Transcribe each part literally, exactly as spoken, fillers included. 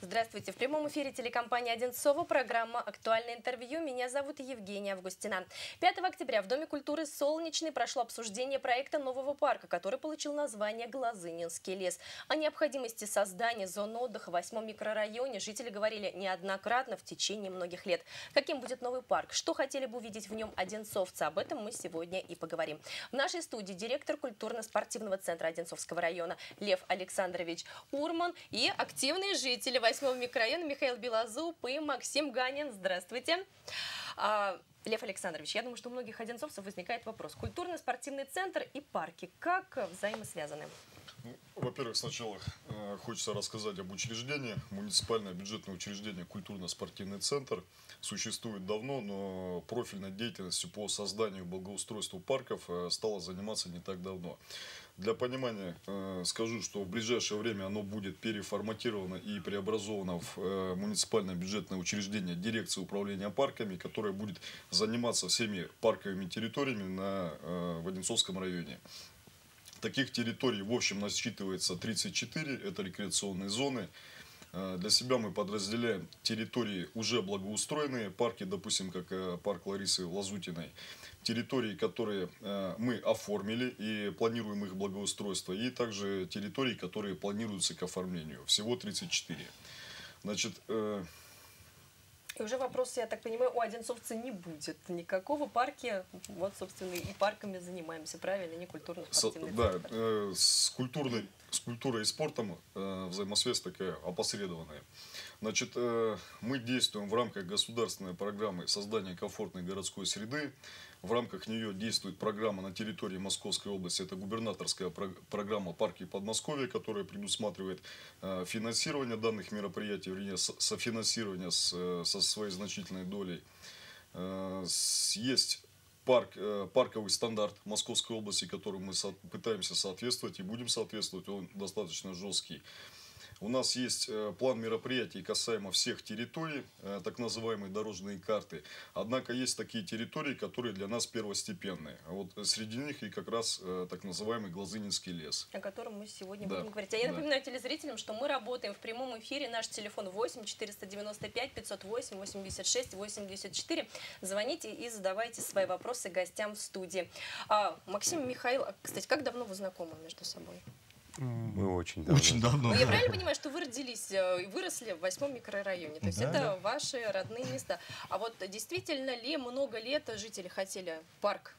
Здравствуйте. В прямом эфире телекомпании «Одинцово» программа «Актуальное интервью». Меня зовут Евгения Августина. пятого октября в Доме культуры «Солнечный» прошло обсуждение проекта нового парка, который получил название «Глазынинский лес». О необходимости создания зон отдыха в восьмом микрорайоне жители говорили неоднократно в течение многих лет. Каким будет новый парк? Что хотели бы увидеть в нем одинцовцы? Об этом мы сегодня и поговорим. В нашей студии директор культурно-спортивного центра Одинцовского района Лев Александрович Урман и активные жители восьмого микрорайона Михаил Белозуб и Максим Ганин. Здравствуйте. А, Лев Александрович, я думаю, что у многих одинцовцев возникает вопрос. Культурно-спортивный центр и парки как взаимосвязаны? Ну, во-первых, сначала э, хочется рассказать об учреждении. Муниципальное бюджетное учреждение «Культурно-спортивный центр» существует давно, но профильной деятельностью по созданию и благоустройству парков э, стало заниматься не так давно. Для понимания э, скажу, что в ближайшее время оно будет переформатировано и преобразовано в э, муниципальное бюджетное учреждение дирекции управления парками, которое будет заниматься всеми парковыми территориями на, э, в Одинцовском районе. Таких территорий в общем насчитывается тридцать четыре, это рекреационные зоны. Для себя мы подразделяем территории уже благоустроенные, парки, допустим, как парк Ларисы Лазутиной, территории, которые мы оформили и планируем их благоустройство, и также территории, которые планируются к оформлению. Всего тридцать четыре. Значит, И уже вопроса, я так понимаю, у одинцовца не будет никакого парки. Вот, собственно, и парками занимаемся, правильно? Не культурно-спортивный центр. Да, э, с, культурной, с культурой и спортом э, взаимосвязь такая опосредованная. Значит, э, мы действуем в рамках государственной программы создания комфортной городской среды. В рамках нее действует программа на территории Московской области. Это губернаторская программа «Парки Подмосковья», которая предусматривает э, финансирование данных мероприятий, вернее, софинансирование с, со своей значительной долей. Э, есть парк, э, парковый стандарт Московской области, которому мы со пытаемся соответствовать и будем соответствовать. Он достаточно жесткий. У нас есть план мероприятий касаемо всех территорий, так называемые дорожные карты. Однако есть такие территории, которые для нас первостепенные. А вот среди них и как раз так называемый Глазынинский лес. О котором мы сегодня да. будем говорить. А я да. напоминаю телезрителям, что мы работаем в прямом эфире. Наш телефон восемь четыреста девяносто пять пятьсот восемь восемьдесят шесть восемьдесят четыре. Звоните и задавайте свои вопросы гостям в студии. А, Максим и Михаил, кстати, как давно вы знакомы между собой? Мы очень давно. Очень давно. Ну, я правильно понимаю, что вы родились и выросли в восьмом микрорайоне? То есть Да, это да. ваши родные места. А вот действительно ли много лет жители хотели парк?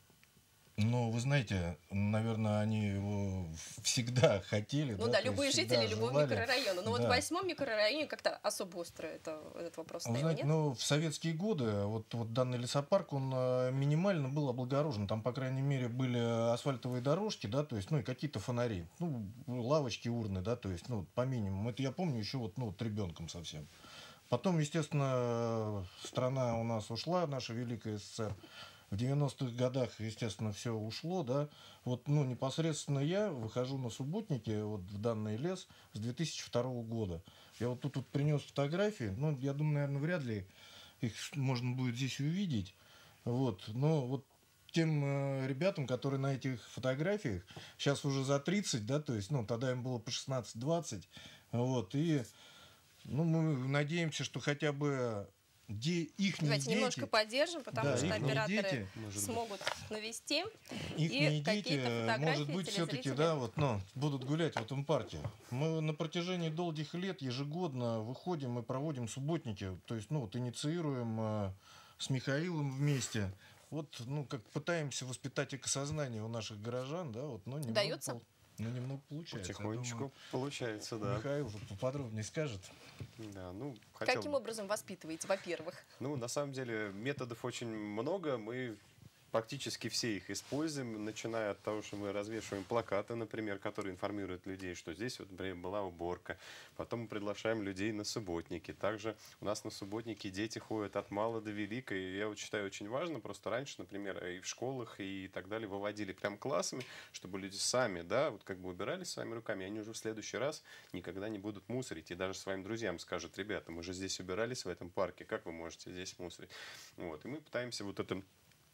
Ну, вы знаете, наверное, они его всегда хотели. Ну да, да, то любые есть жители всегда любого желали. микрорайона. Но вот Да. в восьмом микрорайоне как-то особо остро это, этот вопрос Вы стоял, знаете, нет? ну, в советские годы вот, вот данный лесопарк, он э, минимально был облагорожен. Там, по крайней мере, были асфальтовые дорожки, да, то есть, ну, и какие-то фонари. Ну, лавочки, урны, да, то есть, ну, по минимуму. Это я помню еще вот, ну, вот ребенком совсем. Потом, естественно, страна у нас ушла, наша Великая СССР. В девяностых годах, естественно, все ушло, да. Вот, ну, непосредственно я выхожу на субботники вот в данный лес с две тысячи второго года. Я вот тут вот принес фотографии, ну, я думаю, наверное, вряд ли их можно будет здесь увидеть. Вот, но вот тем э, ребятам, которые на этих фотографиях, сейчас уже за тридцать, да, то есть, ну, тогда им было по шестнадцать-двадцать, вот, и, ну, мы надеемся, что хотя бы Де, их Давайте дети, немножко поддержим, потому да, что ихние операторы дети, смогут навести. их И дети, какие-то фотографии может быть, все-таки, телезрители. да, вот, ну, будут гулять в этом парке. Мы на протяжении долгих лет ежегодно выходим и проводим субботники, то есть, ну, вот инициируем э, с Михаилом вместе. Вот, ну, как пытаемся воспитать экосознание у наших горожан, да, вот, но немного, Удается? пол- ну, немного получается. Я Потихонечку думаю, получается, да. Михаил уже поподробнее скажет. Да, ну, хотел... Каким образом воспитываете, во-первых? Ну, на самом деле, методов очень много. Мы практически все их используем, начиная от того, что мы развешиваем плакаты, например, которые информируют людей, что здесь, вот, например, была уборка. Потом мы приглашаем людей на субботники. Также у нас на субботники дети ходят от мала до велика. И я вот считаю, очень важно, просто раньше, например, и в школах, и так далее, выводили прям классами, чтобы люди сами, да, вот как бы убирались своими руками, и они уже в следующий раз никогда не будут мусорить. И даже своим друзьям скажут: ребята, мы же здесь убирались в этом парке, как вы можете здесь мусорить? Вот. И мы пытаемся вот это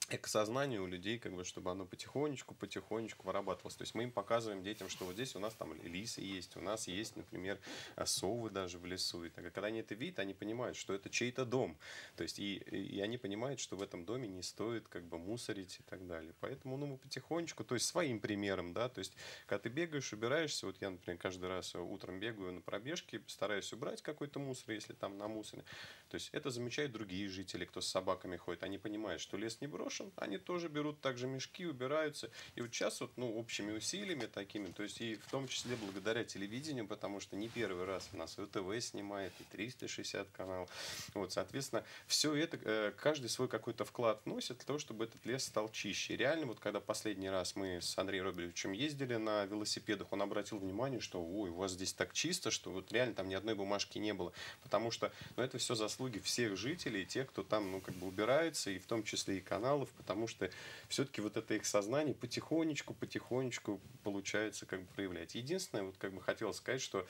экосознание у людей, как бы, чтобы оно потихонечку, потихонечку вырабатывалось. То есть мы им показываем детям, что вот здесь у нас там лисы есть, у нас есть, например, совы даже в лесу. И так, когда они это видят, они понимают, что это чей-то дом. То есть и, и они понимают, что в этом доме не стоит как бы мусорить и так далее. Поэтому ну, мы потихонечку, то есть своим примером, да, то есть когда ты бегаешь, убираешься, вот я, например, каждый раз утром бегаю на пробежке, стараюсь убрать какой-то мусор, если там на мусоре. То есть это замечают другие жители, кто с собаками ходит. Они понимают, что лес не брошен, они тоже берут также мешки, убираются. И вот сейчас вот, ну, общими усилиями такими, то есть и в том числе благодаря телевидению, потому что не первый раз у нас и ТВ снимает, и триста шестьдесят канал. Вот, соответственно, все это, каждый свой какой-то вклад вносит для того, чтобы этот лес стал чище. И реально, вот когда последний раз мы с Андреем Робертовичем ездили на велосипедах, он обратил внимание, что ой, у вас здесь так чисто, что вот реально там ни одной бумажки не было. Потому что, ну, это все заслуги всех жителей, тех, кто там, ну, как бы убирается, и в том числе и каналов, потому что все-таки вот это их сознание потихонечку, потихонечку получается как бы проявлять. Единственное, вот как бы хотел сказать, что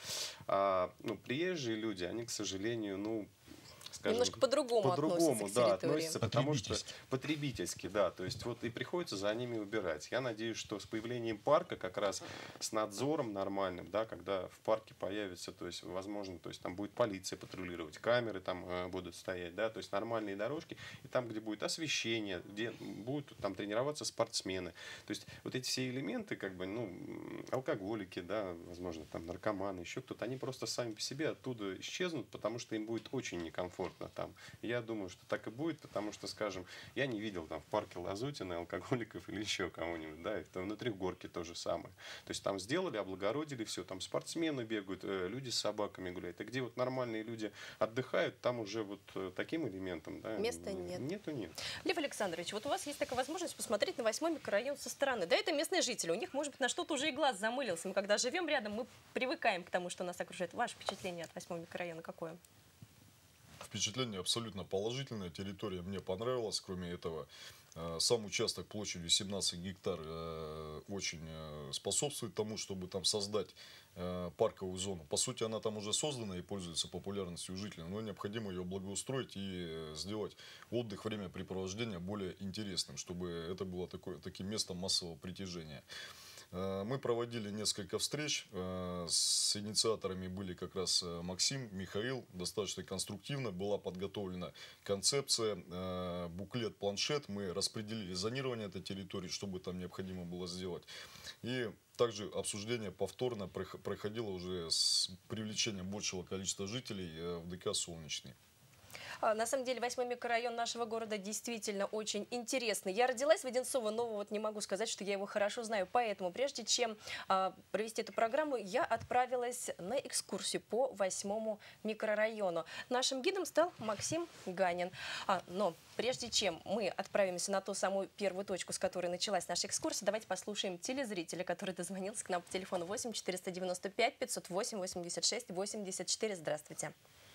а, ну, приезжие люди, они, к сожалению, ну, скажем, немножко по-другому, по-другому, относятся к да, территории. относятся, потому что потребительски, да, то есть вот и приходится за ними убирать. Я надеюсь, что с появлением парка, как раз с надзором нормальным, да, когда в парке появится, то есть, возможно, то есть там будет полиция патрулировать, камеры там э, будут стоять, да, то есть нормальные дорожки, и там, где будет освещение, где будут там тренироваться спортсмены. То есть вот эти все элементы, как бы, ну, алкоголики, да, возможно, там наркоманы, еще кто-то, они просто сами по себе оттуда исчезнут, потому что им будет очень некомфортно там. Я думаю, что так и будет, потому что, скажем, я не видел там в парке Лазутина алкоголиков или еще кого-нибудь, да, и внутри горки то же самое. То есть там сделали, облагородили все, там спортсмены бегают, люди с собаками гуляют. И где вот нормальные люди отдыхают, там уже вот таким элементом, да, места нет. Нету, нет. Лев Александрович, вот у вас есть такая возможность посмотреть на восьмой микрорайон со стороны. Да, это местные жители, у них, может быть, на что-то уже и глаз замылился. Мы когда живем рядом, мы привыкаем к тому, что нас окружает. Ваше впечатление от восьмого микрорайона какое? Впечатление абсолютно положительное. Территория мне понравилась. Кроме этого, сам участок площадью семнадцать гектар очень способствует тому, чтобы там создать парковую зону. По сути, она там уже создана и пользуется популярностью у жителей, но необходимо ее благоустроить и сделать отдых, времяпрепровождения более интересным, чтобы это было такое, таким местом массового притяжения. Мы проводили несколько встреч, с инициаторами были как раз Максим, Михаил, достаточно конструктивно была подготовлена концепция, буклет, планшет, мы распределили зонирование этой территории, чтобы там необходимо было сделать. И также обсуждение повторно проходило уже с привлечением большего количества жителей в ДК «Солнечный». На самом деле, восьмой микрорайон нашего города действительно очень интересный. Я родилась в Одинцово, но вот не могу сказать, что я его хорошо знаю. Поэтому, прежде чем а, провести эту программу, я отправилась на экскурсию по восьмому микрорайону. Нашим гидом стал Максим Ганин. А, но прежде чем мы отправимся на ту самую первую точку, с которой началась наша экскурсия, давайте послушаем телезрителя, который дозвонился к нам по телефону восемь четыреста девяносто пять пятьсот восемь восемьдесят шесть восемьдесят четыре. Здравствуйте.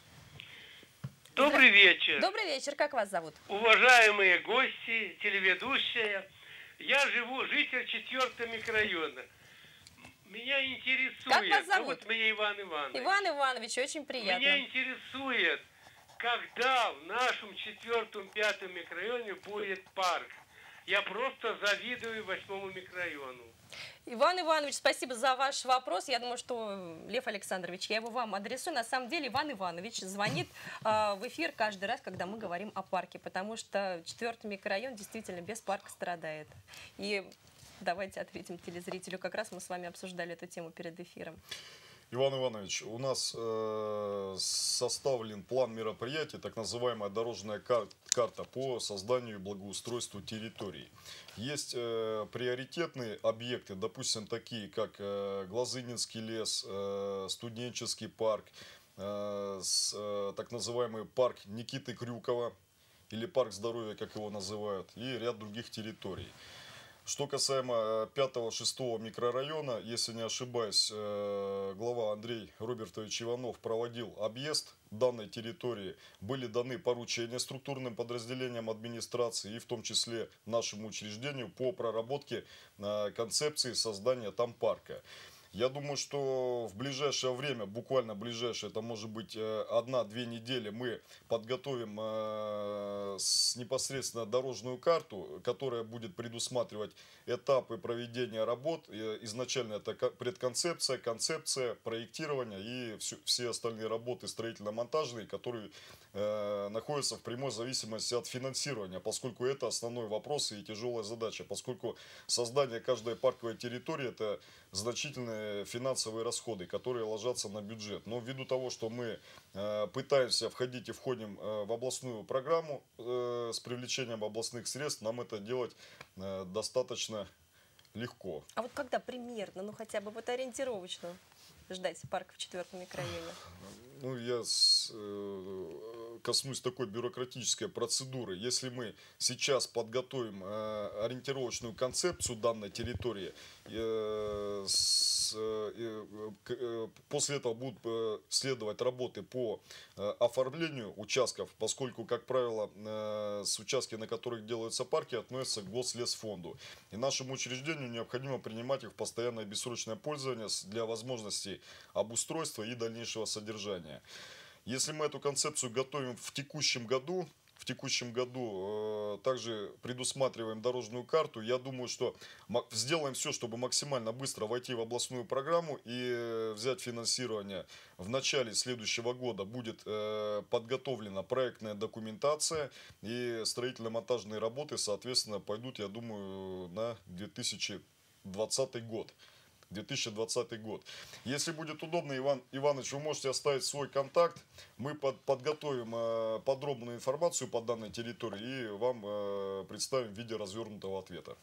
Добрый вечер. Добрый вечер. Как вас зовут? Уважаемые гости, телеведущая. Я живу, житель четвертого микрорайона. Меня интересует... Как вас зовут? Вот меня Иван Иванович. Иван Иванович, очень приятно. Меня интересует, когда в нашем четвертом, пятом микрорайоне будет парк. Я просто завидую восьмому микрорайону. Иван Иванович, спасибо за ваш вопрос. Я думаю, что, Лев Александрович, я его вам адресую. На самом деле, Иван Иванович звонит э, в эфир каждый раз, когда мы говорим о парке, потому что четвертый микрорайон действительно без парка страдает. И давайте ответим телезрителю. Как раз мы с вами обсуждали эту тему перед эфиром. Иван Иванович, у нас э, составлен план мероприятий, так называемая дорожная кар карта по созданию и благоустройству территорий. Есть э, приоритетные объекты, допустим, такие как э, Глазынинский лес, э, студенческий парк, э, с, э, так называемый парк Никиты Крюкова, или парк здоровья, как его называют, и ряд других территорий. Что касаемо пятого-шестого микрорайона, если не ошибаюсь, глава Андрей Робертович Иванов проводил объезд данной территории. Были даны поручения структурным подразделениям администрации и в том числе нашему учреждению по проработке концепции создания там парка. Я думаю, что в ближайшее время, буквально ближайшее, это может быть одна-две недели, мы подготовим э, с, непосредственно дорожную карту, которая будет предусматривать этапы проведения работ. Изначально это предконцепция, концепция, проектирование и все, все остальные работы строительно-монтажные, которые э, находятся в прямой зависимости от финансирования, поскольку это основной вопрос и тяжелая задача, поскольку создание каждой парковой территории – это значительные финансовые расходы, которые ложатся на бюджет. Но ввиду того, что мы э, пытаемся входить и входим э, в областную программу э, с привлечением областных средств, нам это делать э, достаточно легко. А вот когда примерно, ну хотя бы вот ориентировочно ждать парк в четвертом микрорайоне? Ну, я с, э, коснусь такой бюрократической процедуры. Если мы сейчас подготовим э, ориентировочную концепцию данной территории, э, с, э, э, после этого будут э, следовать работы по э, оформлению участков, поскольку, как правило, э, с участки, на которых делаются парки, относятся к Гослесфонду. И нашему учреждению необходимо принимать их в постоянное бессрочное пользование для возможностей обустройства и дальнейшего содержания. Если мы эту концепцию готовим в текущем году, в текущем году э, также предусматриваем дорожную карту, я думаю, что сделаем все, чтобы максимально быстро войти в областную программу и взять финансирование. В начале следующего года будет э, подготовлена проектная документация и строительно-монтажные работы, соответственно, пойдут, я думаю, на две тысячи двадцатый год. две тысячи двадцатый год. Если будет удобно, Иван Иванович, вы можете оставить свой контакт. Мы под, подготовим э, подробную информацию по данной территории и вам э, представим в виде развернутого ответа.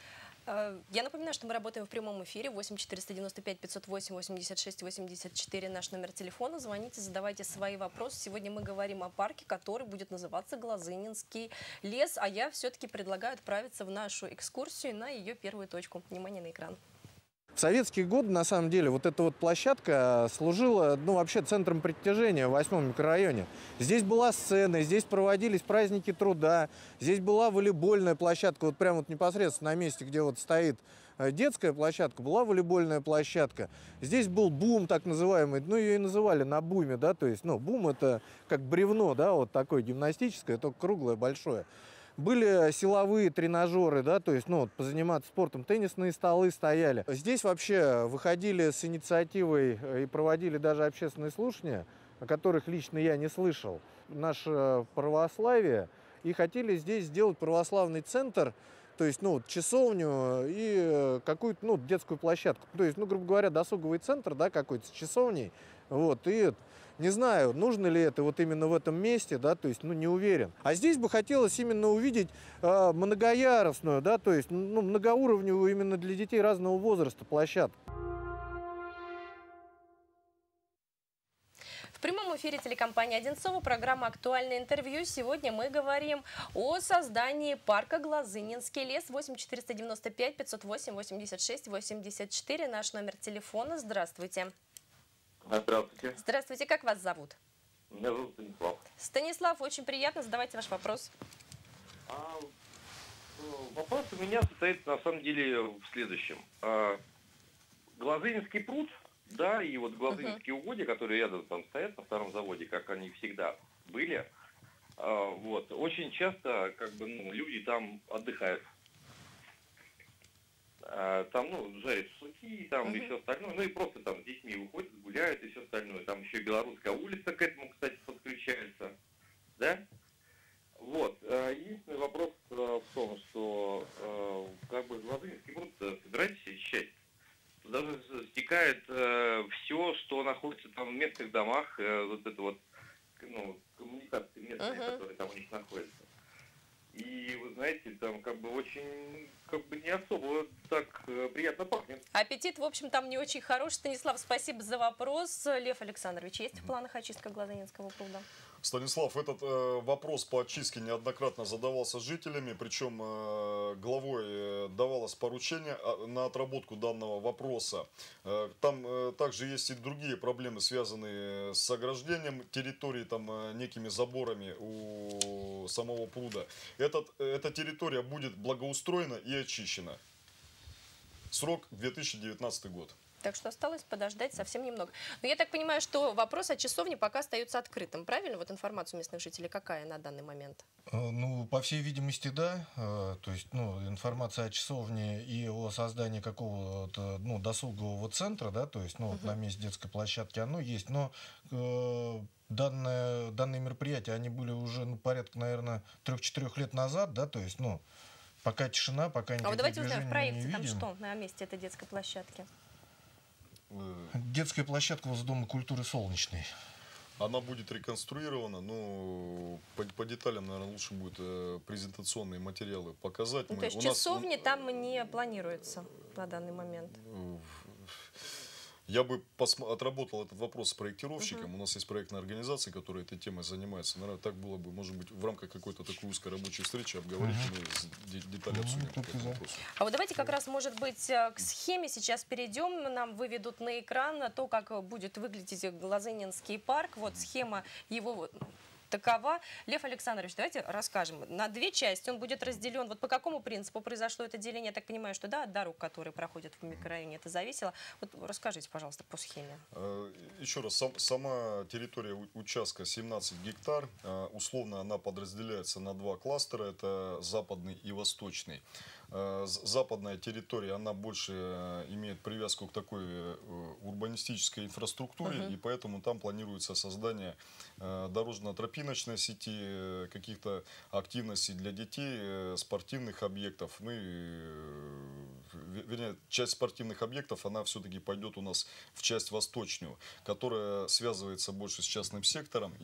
Я напоминаю, что мы работаем в прямом эфире. восемь четыреста девяносто пять пятьсот восемь восемьдесят шесть восемьдесят четыре наш номер телефона. Звоните, задавайте свои вопросы. Сегодня мы говорим о парке, который будет называться Глазынинский лес. А я все-таки предлагаю отправиться в нашу экскурсию на ее первую точку. Внимание на экран. В советские годы, на самом деле, вот эта вот площадка служила, ну, вообще центром притяжения в восьмом микрорайоне. Здесь была сцена, здесь проводились праздники труда, здесь была волейбольная площадка, вот прямо вот непосредственно на месте, где вот стоит детская площадка, была волейбольная площадка. Здесь был бум, так называемый, ну, ее и называли на буме, да, то есть, ну, бум это как бревно, да, вот такое гимнастическое, только круглое, большое. Были силовые тренажеры, да, то есть, ну, вот, позаниматься спортом, теннисные столы стояли. Здесь вообще выходили с инициативой и проводили даже общественные слушания, о которых лично я не слышал, наше православие, и хотели здесь сделать православный центр, то есть, ну, вот, часовню и какую-то, ну, детскую площадку. То есть, ну, грубо говоря, досуговый центр, да, какой-то с часовней, вот, и... Не знаю, нужно ли это вот именно в этом месте, да, то есть, ну, не уверен. А здесь бы хотелось именно увидеть э, многоярусную, да, то есть, ну, многоуровневую именно для детей разного возраста площадку. В прямом эфире телекомпании «Одинцово», программа «Актуальное интервью». Сегодня мы говорим о создании парка Глазынинский лес. восемь четыреста девяносто пять пятьсот восемь восемьдесят шесть восемьдесят четыре наш номер телефона. Здравствуйте. Здравствуйте. Здравствуйте, как вас зовут? Меня зовут Станислав. Станислав, очень приятно, задавайте ваш вопрос. А, вопрос у меня состоит на самом деле в следующем. А, Глазынинский пруд, да, и вот Глазынинские uh-huh. угодья, которые рядом там стоят на втором заводе, как они всегда были, а, вот, очень часто как бы, ну, люди там отдыхают. Там, ну, жарят шашлыки, там uh-huh. и все остальное, ну и просто там с детьми выходят, гуляют и все остальное. Там еще и Белорусская улица к этому, кстати, подключается, да? Вот. Единственный вопрос в том, что как бы Глазынинский пруд собираетесь очищать. Даже стекает все, что находится там в местных домах, вот это вот, ну, коммуникации местные, uh-huh. которые там у них находятся. И, вы знаете, там как бы очень, как бы не особо так э, приятно пахнет. Аппетит, в общем, там не очень хороший. Станислав, спасибо за вопрос. Лев Александрович, есть в планах очистка Глазынинского пруда? Станислав, этот э, вопрос по очистке неоднократно задавался жителями, причем э, главой э, давалось поручение на отработку данного вопроса. Э, там э, также есть и другие проблемы, связанные с ограждением территории, там, э, некими заборами у самого пруда. Этот, эта территория будет благоустроена и очищена. Срок две тысячи девятнадцатый год. Так что осталось подождать совсем немного. Но я так понимаю, что вопрос о часовне пока остается открытым. Правильно? Вот информация у местных жителей какая на данный момент? Ну, по всей видимости, да. То есть, ну, информация о часовне и о создании какого-то, ну, досугового центра, да, то есть, ну, вот на месте детской площадки оно есть. Но э, данное, данные мероприятия, они были уже, ну, порядка, наверное, трех-четырех лет назад, да, то есть, ну, пока тишина, пока никаких А вот давайте узнаем, в движений проекте не там видим. что на месте этой детской площадки? Детская площадка возле Дома культуры «Солнечный». Она будет реконструирована, но по, по деталям, наверное, лучше будет э, презентационные материалы показать. Ну, Мы, то есть у нас, часовни у, там не планируется на данный момент? Я бы посмо- отработал этот вопрос с проектировщиком. Uh-huh. У нас есть проектная организация, которая этой темой занимается. Наверное, так было бы, может быть, в рамках какой-то такой узкой рабочей встречи обговорить, uh-huh. мы де- детали обсудим по этому вопросу. А вот давайте как раз, может быть, к схеме сейчас перейдем. Нам выведут на экран то, как будет выглядеть Глазынинский парк. Вот схема его такова. Лев Александрович, давайте расскажем. На две части он будет разделен. Вот по какому принципу произошло это деление? Я так понимаю, что да, от дорог, которые проходят в микрорайоне, это зависело. Вот расскажите, пожалуйста, по схеме. Еще раз, сам, сама территория участка семнадцать гектар. Условно она подразделяется на два кластера. Это западный и восточный. Западная территория, она больше имеет привязку к такой урбанистической инфраструктуре, uh-huh. и поэтому там планируется создание дорожно-тропиночной сети, каких-то активностей для детей, спортивных объектов. Ну и, вернее, часть спортивных объектов, она все-таки пойдет у нас в часть восточную, которая связывается больше с частным сектором,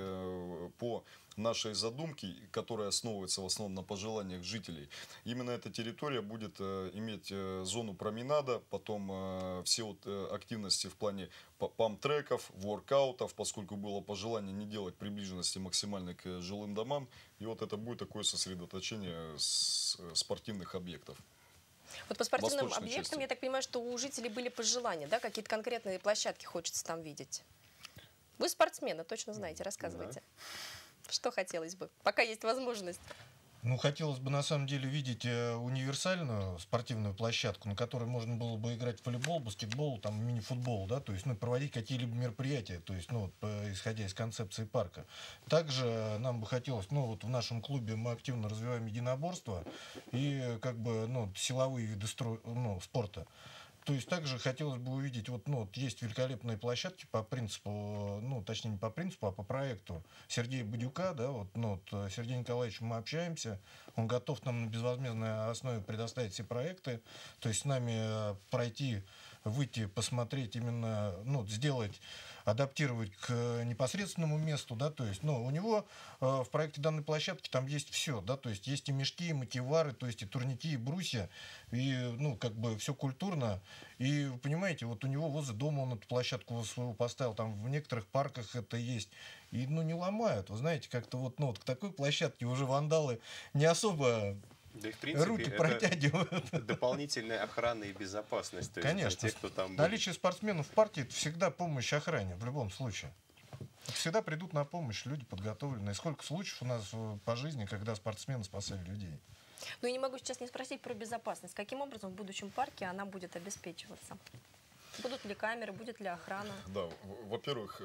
и по нашей задумки, которая основывается в основном на пожеланиях жителей, именно эта территория будет э, иметь э, зону променада, потом э, все вот, э, активности в плане памп-треков, воркаутов, поскольку было пожелание не делать приближенности максимальной к жилым домам, и вот это будет такое сосредоточение с, э, спортивных объектов. Вот по спортивным Восточной объектам, части. я так понимаю, что у жителей были пожелания, да, какие-то конкретные площадки хочется там видеть. Вы спортсмены, точно знаете, рассказывайте. Да. Что хотелось бы, пока есть возможность? Ну, хотелось бы, на самом деле, видеть универсальную спортивную площадку, на которой можно было бы играть в волейбол, баскетбол, там, мини-футбол, да, то есть, ну, проводить какие-либо мероприятия, то есть, ну, исходя из концепции парка. Также нам бы хотелось, ну, вот в нашем клубе мы активно развиваем единоборство и, как бы, ну, силовые виды стро... ну, спорта. То есть также хотелось бы увидеть, вот, ну, вот есть великолепные площадки по принципу, ну, точнее не по принципу, а по проекту Сергея Бадюка, да, вот, ну, вот Сергей Николаевич, мы общаемся, он готов нам на безвозмездной основе предоставить все проекты, то есть с нами пройти, выйти, посмотреть именно, ну, сделать, адаптировать к непосредственному месту, да, то есть, ну, у него э, в проекте данной площадки там есть все, да, то есть есть и мешки, и мотивары, то есть и турники, и брусья, и, ну, как бы все культурно, и, вы понимаете, вот у него возле дома он эту площадку свою поставил, там в некоторых парках это есть, и, ну, не ломают, вы знаете, как-то вот, ну, вот к такой площадке уже вандалы не особо... Да и, в принципе, руки протягивают. Дополнительная охрана и безопасность. То Конечно. Есть, для тех, кто там наличие спортсменов в партии – это всегда помощь охране, в любом случае. Всегда придут на помощь люди подготовленные. Сколько случаев у нас по жизни, когда спортсмены спасали людей? Ну и не могу сейчас не спросить про безопасность. Каким образом в будущем парке она будет обеспечиваться? Будут ли камеры, будет ли охрана? Да, во-первых,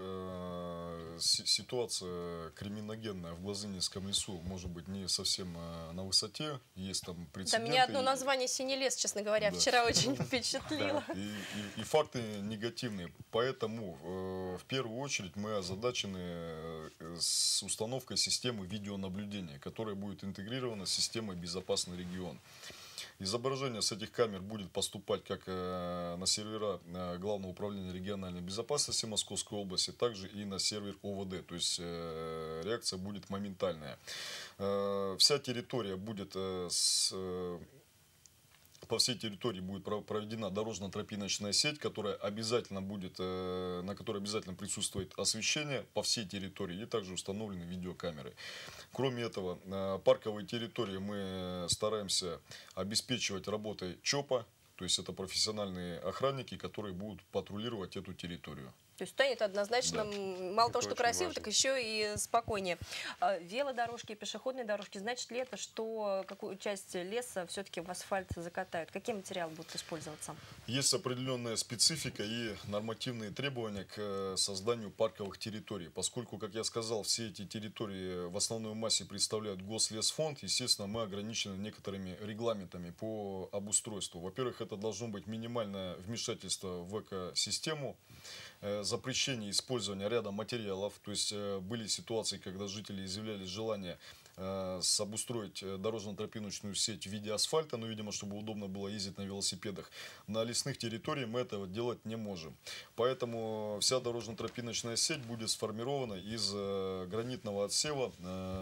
ситуация криминогенная в Глазынинском лесу может быть не совсем на высоте. Есть там прецеденты. Да, меня одно название «Синий лес», честно говоря, да. вчера очень впечатлило. И, и, и факты негативные. Поэтому в первую очередь мы озадачены с установкой системы видеонаблюдения, которая будет интегрирована с системой «Безопасный регион». Изображение с этих камер будет поступать как на сервера Главного управления региональной безопасности Московской области, также и на сервер О В Д. То есть реакция будет моментальная. Вся территория будет с... По всей территории будет проведена дорожно-тропиночная сеть, которая обязательно будет, на которой обязательно присутствует освещение по всей территории и также установлены видеокамеры. Кроме этого, парковые территории мы стараемся обеспечивать работой ЧОПа, то есть это профессиональные охранники, которые будут патрулировать эту территорию. То есть станет однозначно, Да. мало Это того, что очень красиво, важно. так еще и спокойнее. А велодорожки, пешеходные дорожки, значит ли это, что какую часть леса все-таки в асфальт закатают? Какие материалы будут использоваться? Есть определенная специфика и нормативные требования к э, созданию парковых территорий. Поскольку, как я сказал, все эти территории в основной массе представляют Гослесфонд, естественно, мы ограничены некоторыми регламентами по обустройству. Во-первых, это должно быть минимальное вмешательство в экосистему, э, запрещение использования ряда материалов. То есть э, были ситуации, когда жители изъявляли желание э, обустроить дорожно-тропиночную сеть в виде асфальта, но, видимо, чтобы удобно было ездить на велосипедах. На лесных территориях мы этого делать не можем. Поэтому вся дорожно-тропиночная сеть будет сформирована из э, гранитного отсева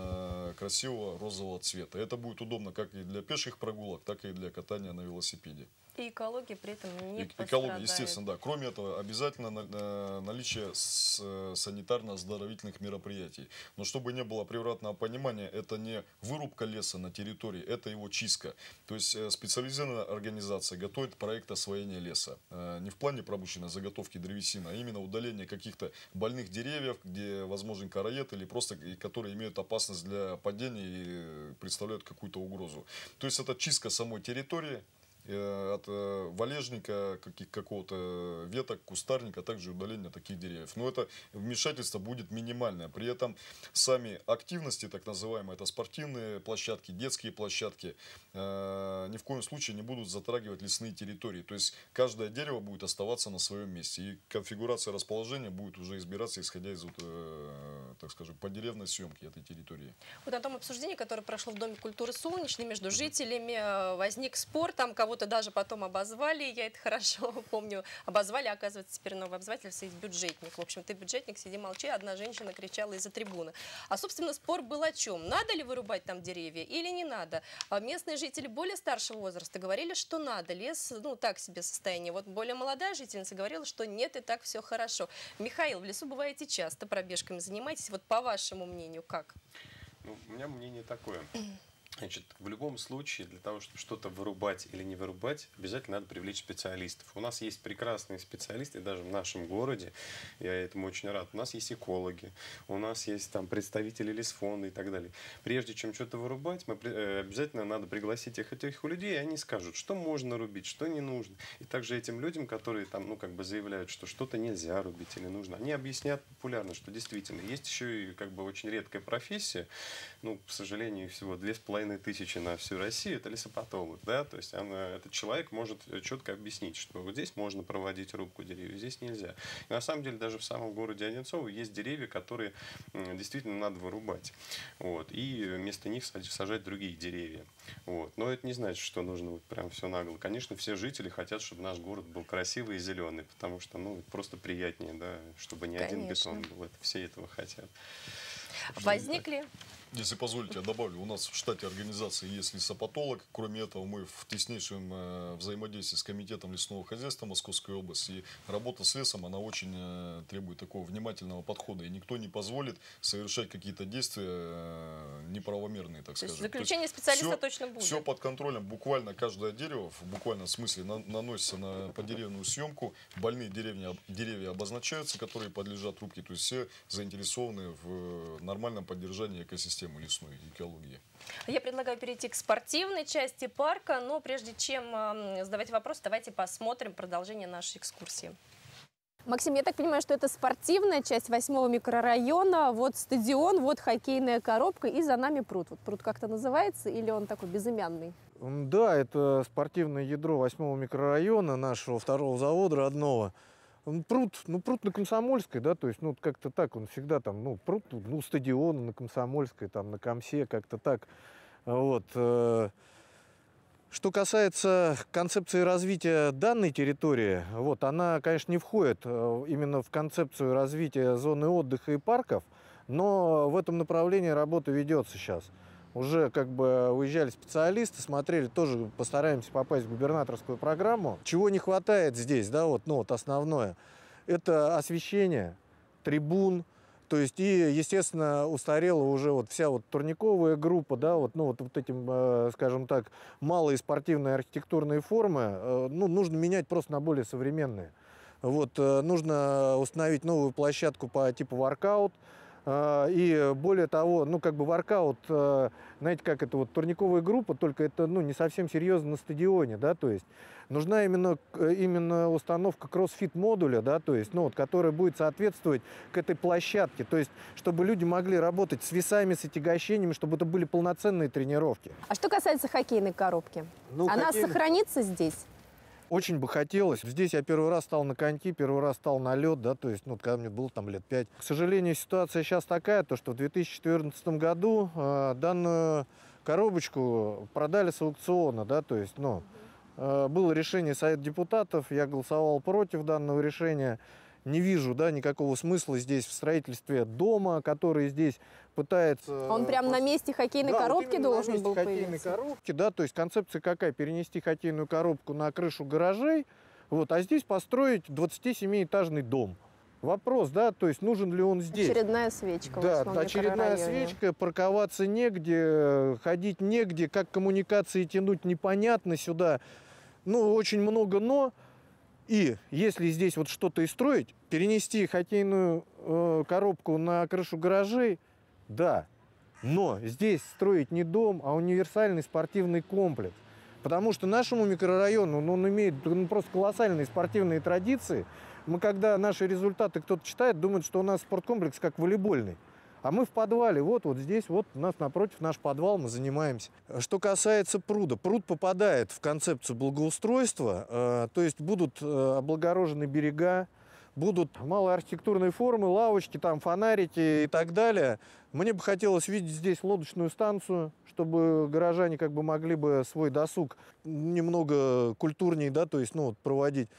э, красивого розового цвета. Это будет удобно как и для пеших прогулок, так и для катания на велосипеде. И экология при этом не Э- пострадает. Экология, естественно, да. Кроме этого, обязательно на- э, наличие с- э, санитарно-оздоровительных мероприятий. Но чтобы не было превратного понимания, это не вырубка леса на территории, это его чистка. То есть э, специализированная организация готовит проект освоения леса. Э, Не в плане промышленной заготовки древесины, а именно удаление каких-то больных деревьев, где возможен короед, или просто и которые имеют опасность для падения и представляют какую-то угрозу. То есть это чистка самой территории э, от э, валежника, каких- какого-то веток, кустарника, а также удаление таких деревьев. Но это вмешательство будет минимальное. При этом сами активности, так называемые, это спортивные площадки, детские площадки, э, ни в коем случае не будут затрагивать лесные территории. То есть каждое дерево будет оставаться на своем месте. И конфигурация расположения будет уже избираться, исходя из, вот, э, так скажем, подеревной съемки этой территории. Вот на том обсуждении, которое прошло в Доме культуры «Солнечный» между жителями, э, возник спор, там кого-то даже потом обозвали, я это хорошо помню, обозвали, оказывается, теперь новый обозыватель стоит бюджетник. В общем, ты бюджетник, сиди молчи, одна женщина кричала из-за трибуны. А, собственно, спор был о чем? Надо ли вырубать там деревья или не надо? А местные жители более старшего возраста говорили, что надо. Лес, ну, так себе состояние. Вот более молодая жительница говорила, что нет, и так все хорошо. Михаил, в лесу бываете часто, пробежками занимаетесь. Вот по вашему мнению, как? Ну, у меня мнение такое. Значит, в любом случае, для того, чтобы что-то вырубать или не вырубать, обязательно надо привлечь специалистов. У нас есть прекрасные специалисты, даже в нашем городе, я этому очень рад. У нас есть экологи, у нас есть там представители лесфонда и так далее. Прежде чем что-то вырубать, мы при- э, обязательно надо пригласить их, этих людей, и они скажут, что можно рубить, что не нужно. И также этим людям, которые там, ну, как бы заявляют, что что-то нельзя рубить или нужно, они объяснят популярно, что действительно есть еще и как бы очень редкая профессия, ну, к сожалению, всего две с половиной тысячи на всю Россию, это лесопатолог, да, то есть она, этот человек может четко объяснить, что вот здесь можно проводить рубку деревьев, здесь нельзя. И на самом деле даже в самом городе Одинцово есть деревья, которые м, действительно надо вырубать, вот, и вместо них сад- сажать другие деревья, вот. Но это не значит, что нужно вот прям все нагло. Конечно, все жители хотят, чтобы наш город был красивый и зеленый, потому что, ну, просто приятнее, да, чтобы не один Конечно. бетон был, это все этого хотят. Возникли? Если позволите, я добавлю, у нас в штате организации есть лесопатолог. Кроме этого, мы в теснейшем э, взаимодействии с комитетом лесного хозяйства Московской области. И работа с лесом, она очень э, требует такого внимательного подхода. И никто не позволит совершать какие-то действия э, неправомерные, так То есть скажем. заключение специалиста всё- точно будет. Все под контролем. Буквально каждое дерево, в буквальном смысле, на- наносится на подеревную съемку. Больные деревья, деревья обозначаются, которые подлежат рубке. То есть все заинтересованы в нормальном поддержании экосистемы лесной, экологии. Я предлагаю перейти к спортивной части парка, но прежде чем э, задавать вопрос, давайте посмотрим продолжение нашей экскурсии. Максим, я так понимаю, что это спортивная часть восьмого микрорайона. Вот стадион, вот хоккейная коробка и за нами пруд. Вот пруд как-то называется или он такой безымянный? М, Да, это спортивное ядро восьмого микрорайона нашего второго завода родного. М, Пруд, ну, пруд на Комсомольской, да, то есть, ну, как-то так, он всегда там, ну, пруд, ну, стадион на Комсомольской, там, на Комсе, как-то так, вот. э. Что касается концепции развития данной территории, вот, она, конечно, не входит э, именно в концепцию развития зоны отдыха и парков, но в этом направлении работа ведется сейчас. Уже как бы уезжали специалисты, смотрели, тоже постараемся попасть в губернаторскую программу. Чего не хватает здесь, да, вот, ну, вот основное, это освещение, трибун, то есть и, естественно, устарела уже вот вся вот турниковая группа, да, вот, ну, вот, вот этим, э, скажем так, малые спортивные архитектурные формы, э, ну, нужно менять просто на более современные. Вот, нужно установить новую площадку по типу воркаут. И более того, ну как бы воркаут, знаете, как это вот турниковая группа, только это ну не совсем серьезно на стадионе, да, то есть нужна именно, именно установка кроссфит модуля, да, то есть, ну вот, которая будет соответствовать к этой площадке, то есть, чтобы люди могли работать с весами, с отягощениями, чтобы это были полноценные тренировки. А что касается хоккейной коробки, ну, она хоккейный... сохранится здесь? Очень бы хотелось. Здесь я первый раз стал на коньки, первый раз стал на лед, да, то есть, ну, когда мне было там лет пять. К сожалению, ситуация сейчас такая, то, что в две тысячи четырнадцатом году э, данную коробочку продали с аукциона, да, то есть, ну, э, было решение Совета депутатов, я голосовал против данного решения. Не вижу, да, никакого смысла здесь в строительстве дома, который здесь пытается... Он прямо пос... на месте хоккейной да, коробки вот должен на месте был хоккейной появиться? коробки, да, то есть концепция какая? Перенести хоккейную коробку на крышу гаражей, вот, а здесь построить двадцатисемиэтажный дом. Вопрос, да, то есть нужен ли он здесь? Очередная свечка. Да, в очередная свечка, парковаться негде, ходить негде, как коммуникации тянуть непонятно сюда. Ну, очень много «но». И если здесь вот что-то и строить, перенести хоккейную э, коробку на крышу гаражей, да. Но здесь строить не дом, а универсальный спортивный комплекс. Потому что нашему микрорайону, ну, он имеет ну, просто колоссальные спортивные традиции. Мы, когда наши результаты кто-то читает, думают, что у нас спорткомплекс как волейбольный. А мы в подвале, вот, вот здесь, вот у нас напротив наш подвал, мы занимаемся. Что касается пруда, пруд попадает в концепцию благоустройства, э, то есть будут э, облагорожены берега, будут малые архитектурные формы, лавочки, там фонарики и так далее. Мне бы хотелось видеть здесь лодочную станцию, чтобы горожане как бы могли бы свой досуг немного культурнее, да, то есть, ну, вот, проводить.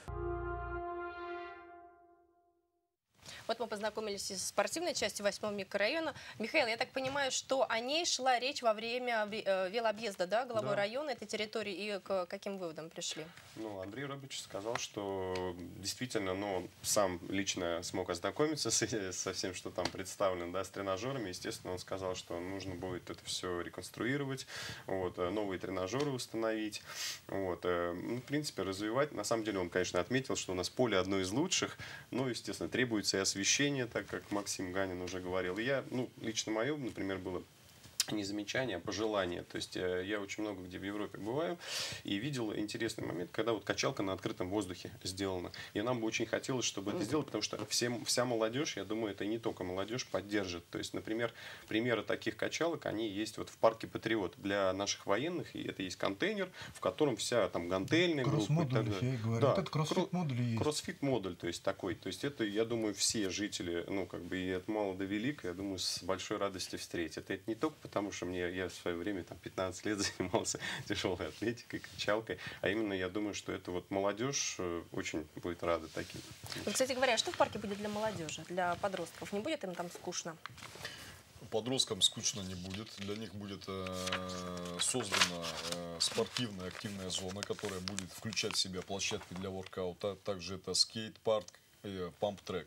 Вот мы познакомились с спортивной частью восьмого микрорайона. Михаил, я так понимаю, что о ней шла речь во время велообъезда, да, главой да. района этой территории, и к каким выводам пришли? Ну, Андрей Робич сказал, что действительно, ну, он сам лично смог ознакомиться с, со всем, что там представлено, да, с тренажерами. Естественно, он сказал, что нужно будет это все реконструировать, вот, новые тренажеры установить, вот, ну, в принципе, развивать. На самом деле, он, конечно, отметил, что у нас поле одно из лучших, но, естественно, требуется и освещение, так как Максим Ганин уже говорил. И я, ну, лично мое, например, было не замечание, а пожелание. То есть я очень много где в Европе бываю и видел интересный момент, когда вот качалка на открытом воздухе сделана. И нам бы очень хотелось, чтобы это сделать, потому что всем, вся молодежь, я думаю, это и не только молодежь, поддержит. То есть, например, примеры таких качалок, они есть вот в парке Патриот для наших военных, и это есть контейнер, в котором вся там гантельная группа. Да, это кроссфит-модуль есть. Кроссфит-модуль, то есть такой. То есть это, я думаю, все жители, ну, как бы и от мала до велика, я думаю, с большой радостью встретят. Это не только потому, Потому что мне, я в свое время там, пятнадцать лет занимался тяжелой атлетикой, качалкой. А именно я думаю, что это вот молодежь очень будет рада таким. Вот, кстати говоря, что в парке будет для молодежи, для подростков? Не будет им там скучно? Подросткам скучно не будет. Для них будет э, создана э, спортивная активная зона, которая будет включать в себя площадки для воркаута. Также это скейт-парк и памп-трек.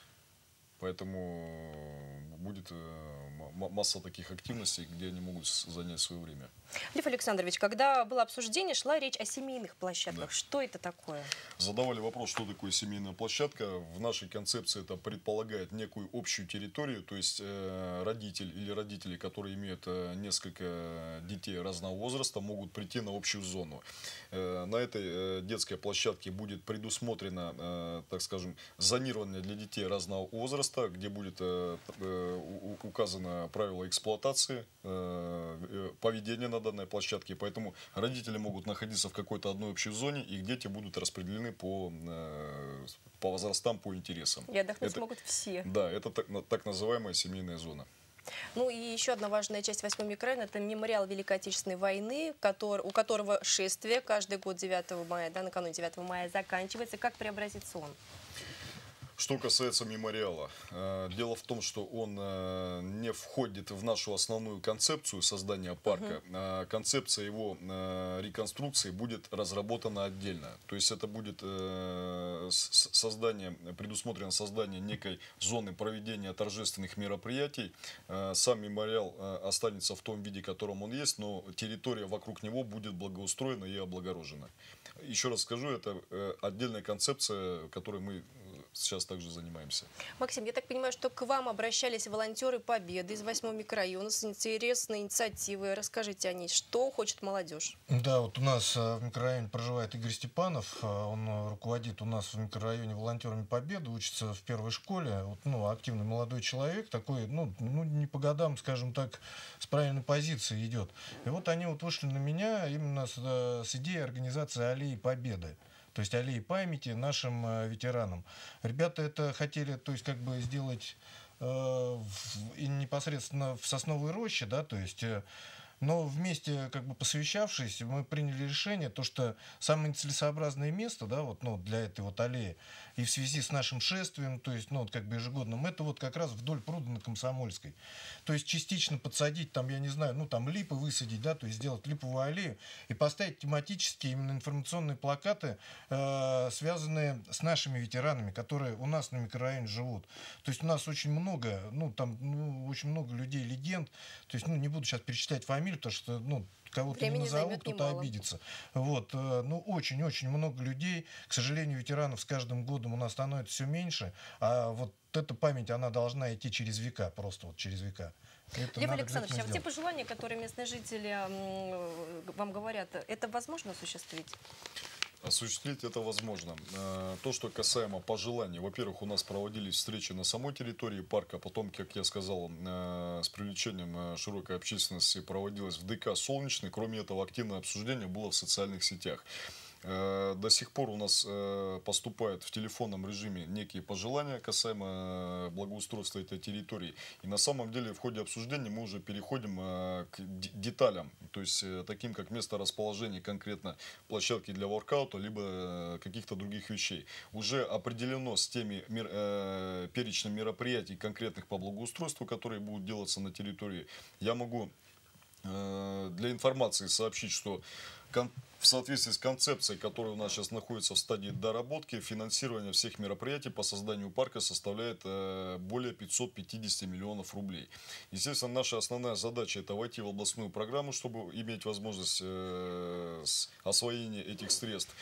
Поэтому будет масса таких активностей, где они могут занять свое время. Лев Александрович, когда было обсуждение, шла речь о семейных площадках. Да. Что это такое? Задавали вопрос, что такое семейная площадка. В нашей концепции это предполагает некую общую территорию, то есть э, родитель или родители, которые имеют э, несколько детей разного возраста, могут прийти на общую зону. Э, на этой э, детской площадке будет предусмотрено, э, так скажем, зонирование для детей разного возраста, где будет э, э, указано правила эксплуатации, э, поведения на данной площадке. Поэтому родители могут находиться в какой-то одной общей зоне, и их дети будут распределены по, э, по возрастам, по интересам. И отдохнуть это, могут все. Да, это так, так называемая семейная зона. Ну и еще одна важная часть восьмого микрорайона – это мемориал Великой Отечественной войны, который, у которого шествие каждый год девятого мая, да, накануне девятого мая заканчивается. Как преобразится он? Что касается мемориала, дело в том, что он не входит в нашу основную концепцию создания парка. Uh-huh. Концепция его реконструкции будет разработана отдельно. То есть это будет создание, предусмотрено создание некой зоны проведения торжественных мероприятий. Сам мемориал останется в том виде, в котором он есть, но территория вокруг него будет благоустроена и облагорожена. Еще раз скажу, это отдельная концепция, которой мы сейчас также занимаемся. Максим, я так понимаю, что к вам обращались волонтеры Победы из восьмого микрорайона с интересной инициативой. Расскажите о ней. Что хочет молодежь? Да, вот у нас в микрорайоне проживает Игорь Степанов. Он руководит у нас в микрорайоне волонтерами Победы, учится в первой школе. Вот, ну, активный молодой человек, такой, ну, ну, не по годам, скажем так, с правильной позиции идет. И вот они вот вышли на меня именно с, с идеей организации Аллеи Победы. То есть аллеи памяти нашим э, ветеранам. Ребята это хотели, то есть как бы сделать э, в, и непосредственно в Сосновой роще, да, то есть, э, но вместе как бы посовещавшись, мы приняли решение, то что самое целесообразное место, да, вот, ну, для этой вот аллеи, и в связи с нашим шествием, то есть, ну, вот как бы ежегодным, это вот как раз вдоль пруда на Комсомольской. То есть частично подсадить, там, я не знаю, ну, там липы высадить, да, то есть сделать липовую аллею и поставить тематические именно информационные плакаты, э, связанные с нашими ветеранами, которые у нас на микрорайоне живут. То есть у нас очень много, ну, там, ну, очень много людей, легенд, то есть, ну, не буду сейчас перечислять фамилии, потому что, ну, кого-то не назовут, кто-то обидится. Вот, ну, очень-очень много людей. К сожалению, ветеранов с каждым годом у нас становится все меньше, а вот эта память, она должна идти через века, просто вот через века. Лев Александрович, а те пожелания, которые местные жители вам говорят, это возможно осуществить? Осуществить это возможно. То, что касаемо пожеланий. Во-первых, у нас проводились встречи на самой территории парка. Потом, как я сказал, с привлечением широкой общественности проводилось в ДК «Солнечный». Кроме этого, активное обсуждение было в социальных сетях. До сих пор у нас поступают в телефонном режиме некие пожелания касаемо благоустройства этой территории. И на самом деле в ходе обсуждения мы уже переходим к деталям. То есть таким как место расположения конкретно площадки для воркаута, либо каких-то других вещей. Уже определено с теми перечнем мероприятий конкретных по благоустройству, которые будут делаться на территории. Я могу для информации сообщить, что в соответствии с концепцией, которая у нас сейчас находится в стадии доработки, финансирование всех мероприятий по созданию парка составляет более пятисот пятидесяти миллионов рублей. Естественно, наша основная задача — это войти в областную программу, чтобы иметь возможность освоения этих средств.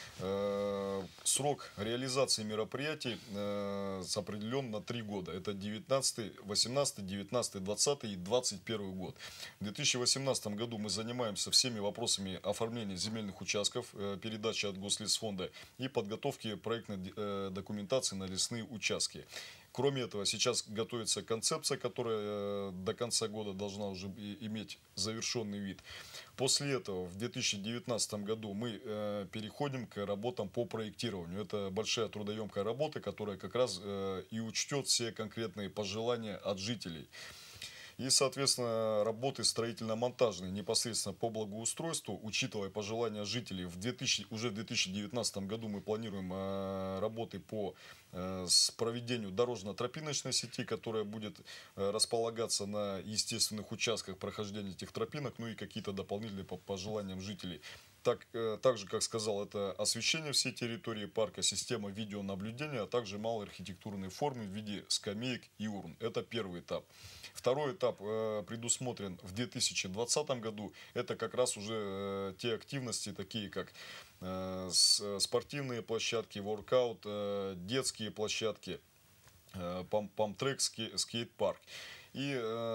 Срок реализации мероприятий определен на три года. Это девятнадцатый, восемнадцатый, девятнадцатый, двадцатый и двадцать первый год. В две тысячи восемнадцатом году мы занимаемся всеми вопросами оформления земельных участков, передачи от Гослесфонда и подготовки проектной документации на лесные участки. Кроме этого, сейчас готовится концепция, которая до конца года должна уже иметь завершенный вид. После этого в две тысячи девятнадцатом году мы э, переходим к работам по проектированию. Это большая трудоемкая работа, которая как раз э, и учтет все конкретные пожелания от жителей. И, соответственно, работы строительно-монтажные непосредственно по благоустройству, учитывая пожелания жителей, в две тысячи, уже в две тысячи девятнадцатом году мы планируем э, работы по э, с проведению дорожно-тропиночной сети, которая будет э, располагаться на естественных участках прохождения этих тропинок, ну и какие-то дополнительные по пожеланиям жителей. Так, э, так же, как сказал, это освещение всей территории парка, система видеонаблюдения, а также малые архитектурные формы в виде скамеек и урн. Это первый этап. Второй этап э, предусмотрен в две тысячи двадцатом году. Это как раз уже э, те активности, такие как э, с, спортивные площадки, воркаут, э, детские площадки, э, памп-трек, скейт-парк. И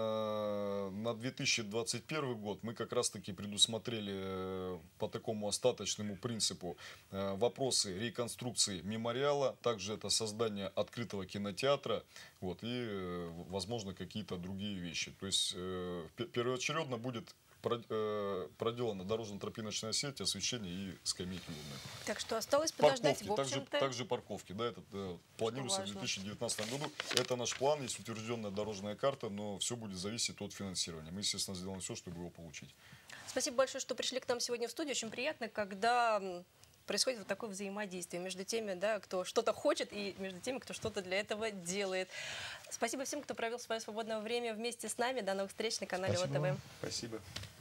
э, на две тысячи двадцать первый год мы как раз таки предусмотрели э, по такому остаточному принципу э, вопросы реконструкции мемориала, также это создание открытого кинотеатра, вот, и э, возможно какие-то другие вещи. То есть э, первоочередно будет проделана дорожно-тропиночная сеть, освещение и скамейки урны. Так что осталось подождать, парковки, в общем-то. Также, также парковки, да, это да, планируется в две тысячи девятнадцатом году. Это наш план, есть утвержденная дорожная карта, но все будет зависеть от финансирования. Мы, естественно, сделаем все, чтобы его получить. Спасибо большое, что пришли к нам сегодня в студию. Очень приятно, когда происходит вот такое взаимодействие между теми, да, кто что-то хочет, и между теми, кто что-то для этого делает. Спасибо всем, кто провел свое свободное время вместе с нами. До новых встреч на канале Спасибо ОТВ. Спасибо.